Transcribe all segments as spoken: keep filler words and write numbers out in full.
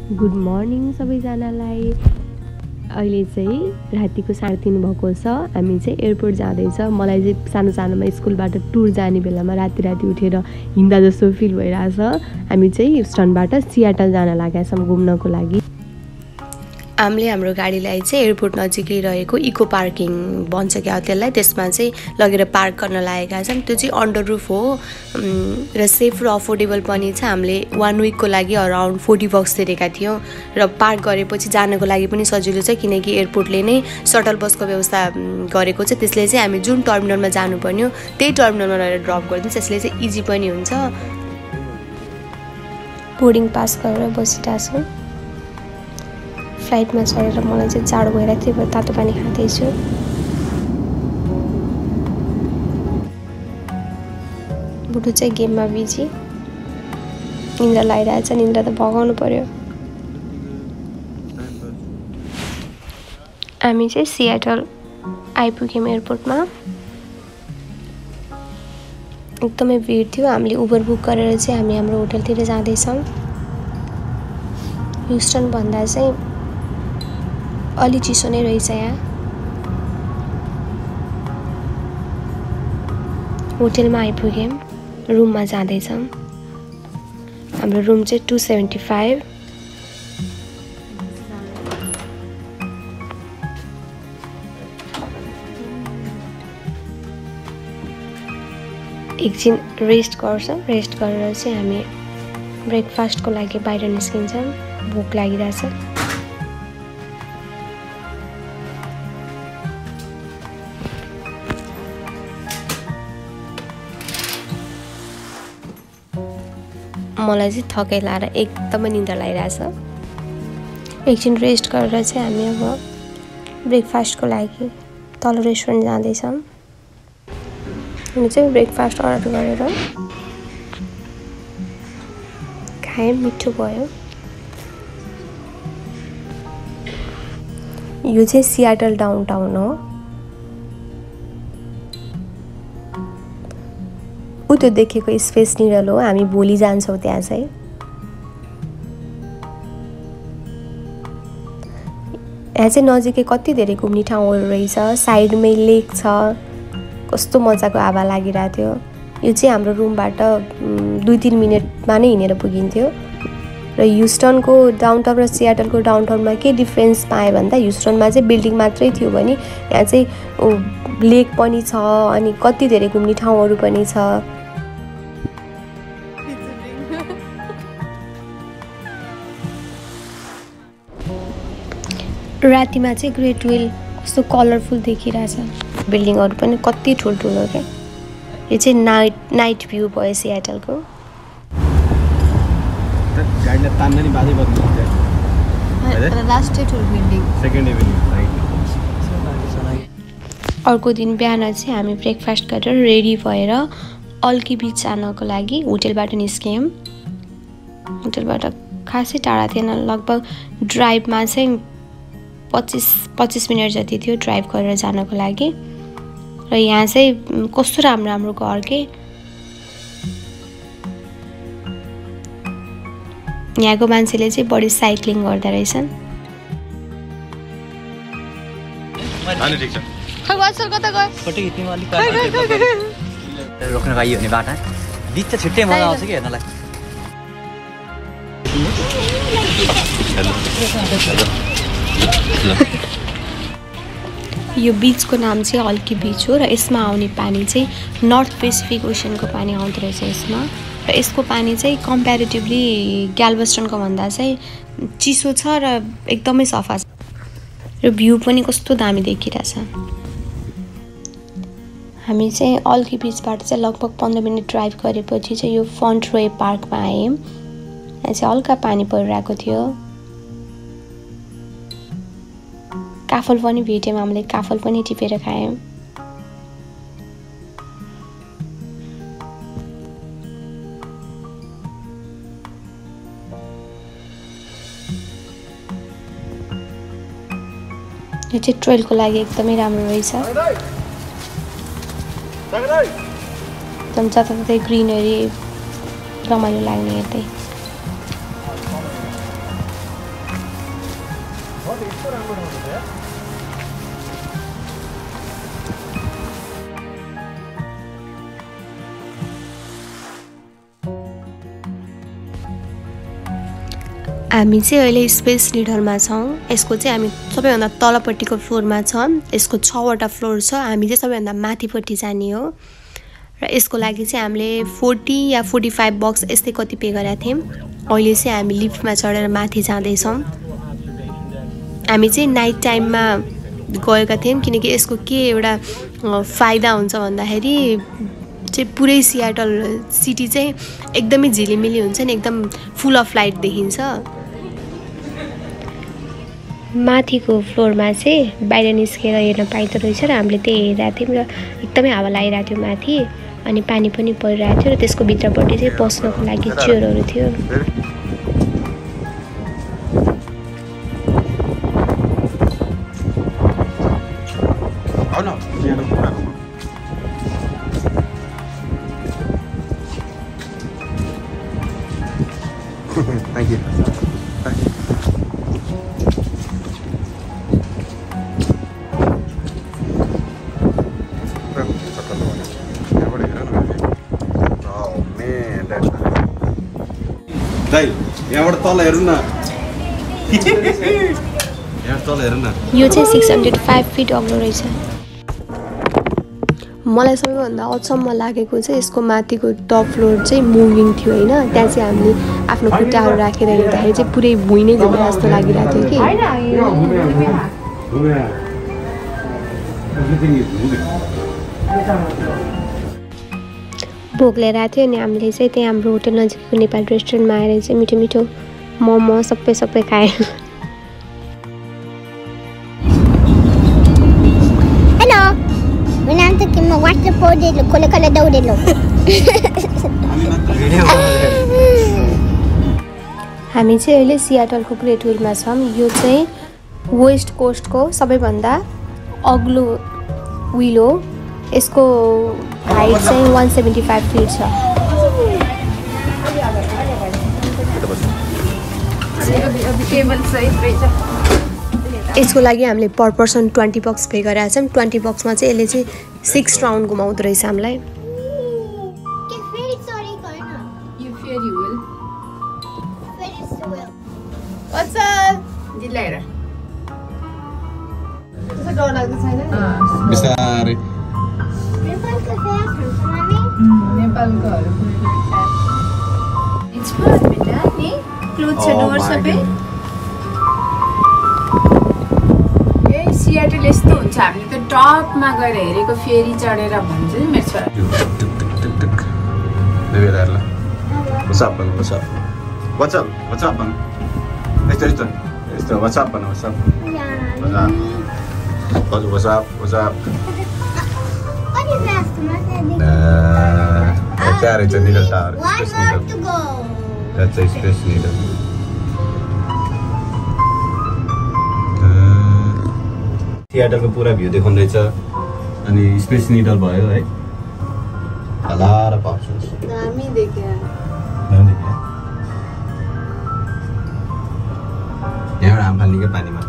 Good morning सबैजनालाई। अहिले चाहिँ रातिको साढे तीन भएको छ। हामी चाहिँ एयरपोर्ट जाँदैछ। मलाई चाहिँ सानो सानोमा स्कुलबाट टुर जाने बेलामा राति राति उठेर हिँड्दा जस्तो फिल भइरहेछ। हामी चाहिँ ह्युस्टनबाट सियाटल जान लागेका छौँ घुम्नको लागि। हामीले हाम्रो गाडीलाई चाहिँ एयरपोर्ट नजिकै रहेको इको पार्किङ भन्छ क्या त्यसलाई, त्यसमा चाहिँ लगेर पार्क गर्न लागेका छौँ। त्यो चाहिँ अन्डर रुफ हो र सेफ र अफोर्डेबल पनि छ। हामीले वान विकको लागि अराउन्ड फोर्टी बक्स तिरेका थियौँ र पार्क गरेपछि जानको लागि पनि सजिलो छ, किनकि एयरपोर्टले नै सटल बसको व्यवस्था गरेको छ। त्यसले चाहिँ हामी जुन टर्मिनलमा जानुपर्ने हो त्यही टर्मिनलमा रहेर ड्रप गरिदिन्छ। त्यसले चाहिँ इजी पनि हुन्छ। बोर्डिङ पास गरेर बसिरहेको छु। फ्लाइटमा चढेर मलाई चाहिँ जाडो भइरहेको थियो, भएर तातो पानी खाँदैछु। बुढो चाहिँ गेममा बिजी, निन्द्रा लागिरहेछ। निन्द्रा त भगाउनु पर्यो। हामी चाहिँ सियाटल आइपुग्यौँ एयरपोर्टमा। एकदमै भिड थियो। हामीले उबर बुक गरेर चाहिँ हामी हाम्रो होटलतिर जाँदैछौँ। ह्युस्टन भन्दा चाहिँ अलि चिसो नै रहेछ यहाँ। होटलमा आइपुग्यौँ, रुममा जाँदैछौँ। हाम्रो रुम चाहिँ टू सेभेन्टी फाइभ। एकछिन रेस्ट गर्छौँ। रेस्ट गरेर चाहिँ हामी ब्रेकफास्टको लागि बाहिर निस्किन्छौँ। भोक लागिरहेछ। मलाई चाहिँ थकाइ लाएर एकदमै निन्द्रा लागिरहेछ। एकछिन रेस्ट गरेर चाहिँ हामी अब ब्रेकफास्टको लागि तल रेस्टुरेन्ट जाँदैछौँ। हामी चाहिँ ब्रेकफास्ट अर्डर गरेर खायौँ, मिठो भयो। यो चाहिँ सियाटल डाउनटाउन हो। ऊ त्यो देखेको स्पेस निडल हो। हामी भोलि जान्छौँ त्यहाँ चाहिँ। यहाँ चाहिँ नजिकै कति धेरै घुम्ने ठाउँहरू रहेछ। साइडमै लेक छ। कस्तो मजाको हावा लागिरहेको थियो। यो चाहिँ हाम्रो रुमबाट दुई तिन मिनटमा नै हिँडेर पुगिन्थ्यो। र ह्युस्टनको डाउनटाउन र सियाटलको डाउनटाउनमा के डिफ्रेन्स पाएँ भन्दा ह्युस्टनमा चाहिँ बिल्डिङ मात्रै थियो भने यहाँ चाहिँ लेक पनि छ, अनि कति धेरै घुम्ने ठाउँहरू पनि छ। रातिमा चाहिँ ग्रेट वेल कस्तो कलरफुल देखिरहेछ। बिल्डिङहरू पनि कति ठुल्ठुलो क्या। यो चाहिँ नाइट नाइट भ्यू भयो सियाटलको। अर्को दिन बिहान चाहिँ हामी ब्रेकफास्ट गरेर रेडी भएर अल्की बिच जानको लागि होटलबाट निस्क्यौँ। होटलबाट खासै टाढा थिएन। लगभग ड्राइभमा चाहिँ पच्चिस पच्चिस मिनट जति थियो ड्राइभ गरेर जानको लागि। र यहाँ चाहिँ कस्तो राम्रो राम्रो घर के। यहाँको मान्छेले चाहिँ बढी साइक्लिङ गर्दा रहेछन्। रोक्न पाइयो भने बाटा बिच त छिट्टै मजा आउँछ कि हेर्नलाई। यो बिचको नाम चाहिँ अल्की बिच हो र यसमा आउने पानी चाहिँ नर्थ पेसिफिक ओसनको पानी आउँदो रहेछ यसमा। र यसको पानी चाहिँ कम्पेरिटिभली ग्याल्भेस्टनको भन्दा चाहिँ चिसो छ र एकदमै सफा छ। र भ्यू पनि कस्तो दामी देखिरहेछ। हामी चाहिँ अल्की बिचबाट चाहिँ लगभग पन्ध्र मिनट ड्राइभ गरेपछि चाहिँ यो फन्ट्रोय पार्कमा आयौँ। यहाँ चाहिँ हल्का पानी परिरहेको थियो। काफल पनि भेट्यौँ। हामीले काफल पनि टिपेर खायौँ। यो चाहिँ ट्रेलको लागि एकदमै राम्रो रहेछ। एकदम जताततै ग्रिनरी रमाइलो लाग्ने हेर्दै। हामी चाहिँ अहिले स्पेस निडरमा छौँ। यसको चाहिँ हामी सबैभन्दा तलपट्टिको फ्लोरमा छौँ। यसको छवटा फ्लोर छ। हामी चाहिँ सबैभन्दा माथिपट्टि जाने हो र यसको लागि चाहिँ हामीले फोर्टी या फोर्टी फाइभ बक्स यस्तै कति पे गरेका थियौँ। अहिले चाहिँ हामी लिफ्टमा चढेर माथि जाँदैछौँ। हामी चाहिँ नाइट टाइममा गएका थियौँ किनकि यसको के एउटा फाइदा हुन्छ भन्दाखेरि चाहिँ पुरै सियाटल सिटी चाहिँ एकदमै झिलिमिली हुन्छ नि, एकदम फुल अफ लाइट देखिन्छ। माथिको फ्लोरमा चाहिँ बाहिर निस्केर हेर्न पाइँदो रहेछ र हामीले त्यही हेरिरहेको थियौँ र एकदमै हावा लागिरहेको थियो माथि, अनि पानी पनि परिरहेको थियो र त्यसको भित्रपट्टि चाहिँ बस्नको लागि चेयरहरू थियो। Thank you. दाइ यहाँबाट तल हेर्नु न, यहाँ तल हेर्नु न। यो चाहिँ सिक्स हन्ड्रेड फाइभ फिट अग्लो रहेछ। मलाई सबैभन्दा अचम्म लागेको चाहिँ यसको माथिको टप फ्लोर चाहिँ मुभिङ थियो होइन। त्यहाँ चाहिँ हामीले आफ्नो खुट्टाहरू राखेर हेर्दाखेरि चाहिँ पुरै भुइँ नै घुमेर जस्तो लागिरहेको थियो कि। भोक लिएर आएको थियो अनि हामीले चाहिँ त्यहाँ हाम्रो होटल नजिकको नेपाली रेस्टुरेन्टमा आएर चाहिँ मिठो मिठो मोमो सबै सबै खाएँ। हामी चाहिँ अहिले सियाटलको ग्रेट विलमा छौँ। यो चाहिँ वेस्ट कोस्टको सबैभन्दा अग्लो विल हो। यसको हाइट चाहिँ वान सेभेन्टी फाइभ फिट छ। यसको लागि हामीले per person twenty bucks pay गरेका छौँ। ट्वेन्टी बक्समा चाहिँ यसले चाहिँ सिक्स राउन्ड घुमाउँदो रहेछ हामीलाई। बिस्तारै सियाटल यस्तो हुन्छ, हामीले त टपमा गएर हेरेको फेरि चढेर भन्छ नि मेरो छोरा। What's up, man? What's up? What's up? What's up, man? Esto, esto, esto. What's up, man? What's up? What's up? What's up? What's up? What is that? Uh, there it's a needle tower. One Space more needle. to go. That's a space needle. थिएटरको पुरा view देखाउँदैछ अनि space needle भयो है। A lot of options. हामी देख्या यहाँ आम फाल्नेकै पानीमा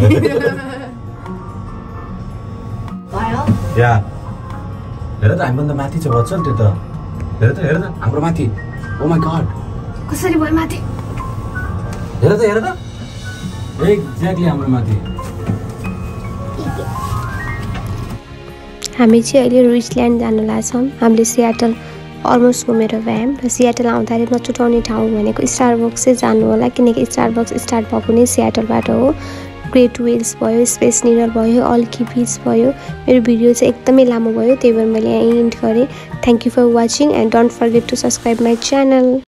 या हेर त हामीभन्दा माथि छ बच्चल त्यो त। हेर त हेर त हाम्रो माथि। ओ माई गॉड कसरी भयो माथि? हेर त हेर त एक्ज्याक्टली हाम्रो माथि। हामी चाहिँ अहिले रिचल्यान्ड जान लाग्छौँ। हामीले सियाटल अलमोस्ट घुमेर भ्यायौँ र सियाटल आउँदाखेरि नछुटाउने ठाउँ भनेको स्टारबक्स चाहिँ जानु होला किनकि स्टारबक्स स्टार्ट भएको नै सियाटलबाट हो। ग्रेट वेल्स भयो, स्पेस निडल भयो, अल्की बीच भयो। मेरो भिडियो चाहिँ एकदमै लामो भयो, त्यही भएर मैले यहाँ इन्ड गरेँ। Thank you for watching and don't forget to subscribe my channel.